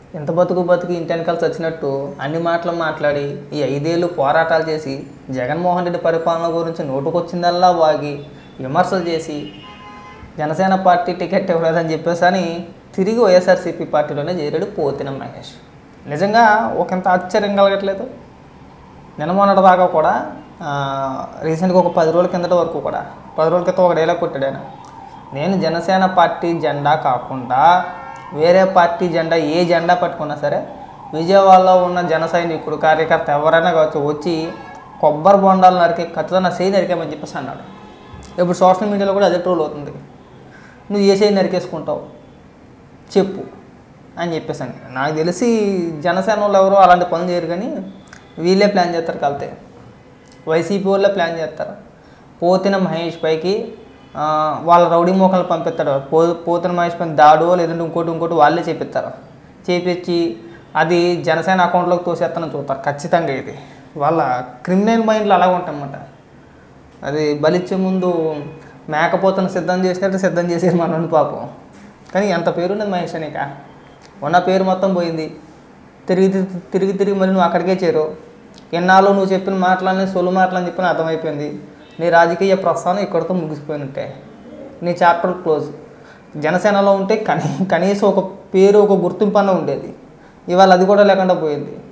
ఎంత బతుకు బతుకు ఇంటి వెనకాల చచ్చినట్టు అన్ని మాటలు మాట్లాడి ఈ 5 ఏళ్ళు పోరాటాలు చేసి జగన్మోహన్ రెడ్డి పరిపాలన గురించి నోటుకొచ్చిందల్లా వాగి విమర్శలు చేసి జనసేన పార్టీ టికెట్ ఇవ్వలేదని చెప్పేసి అని తిరిగి వైఎస్ఆర్సీపీ పార్టీలోనే చేరాడు పోతిన మహేష్. నిజంగా ఒకంత ఆశ్చర్యం కలగట్లేదు. నిన్నమొన్నటి దాకా కూడా రీసెంట్గా ఒక 10 రోజుల కిందట వరకు కూడా 10 రోజుల క్రితం ఒక డైలాగ్ కొట్టాడు ఆయన. నేను జనసేన పార్టీ జెండా కాకుండా వేరే పార్టీ జెండా ఏ జెండా పట్టుకున్నా సరే విజయవాడలో ఉన్న జన సైనికుడు కార్యకర్త ఎవరైనా కావచ్చు వచ్చి కొబ్బరి బొండాలు నరికి ఖచ్చితంగా చేయి నరికేమని చెప్పేసి అన్నాడు. ఇప్పుడు సోషల్ మీడియాలో కూడా అదే ట్రోల్ అవుతుంది. నువ్వు ఏ చేయి నరికేసుకుంటావు చెప్పు అని చెప్పేసి అని. నాకు తెలిసి జనసేన వాళ్ళు ఎవరో అలాంటి పనులు చేయరు, కానీ వీళ్ళే ప్లాన్ చేస్తారు. కలితే వైసీపీ వాళ్ళే ప్లాన్ చేస్తారు. పోతిన మహేష్ పైకి వాళ్ళ రౌడీ మోకలు పంపిస్తాడు. పోతిన మహేష్ పైన దాడో లేదంటే ఇంకోటి వాళ్ళే చేపిస్తారు. చేపించి అది జనసేన అకౌంట్లోకి తోసేస్తానని చూస్తారు ఖచ్చితంగా. ఇది వాళ్ళ క్రిమినల్ మైండ్లో అలాగ ఉంటాయన్నమాట. అది బలిచ్చే ముందు మేకపోతను సిద్ధం చేసినట్టు సిద్ధం చేసేది మనోని పాపం. కానీ ఎంత పేరున్నది మహేష్ అనేక, ఉన్న పేరు మొత్తం పోయింది. తిరిగి మరి నువ్వు అక్కడికే చేరు. ఎన్నాళ్ళు నువ్వు చెప్పిన మాటలని సొలు మాటలని చెప్పిన అర్థమైపోయింది. నీ రాజకీయ ప్రస్థానం ఇక్కడితో ముగిసిపోయినట్టే. నీ చాప్టర్ క్లోజ్. జనసేనలో ఉంటే కనీసం ఒక పేరు ఒక గుర్తింపు అన్న ఉండేది. ఇవాళ అది కూడా లేకుండా పోయింది.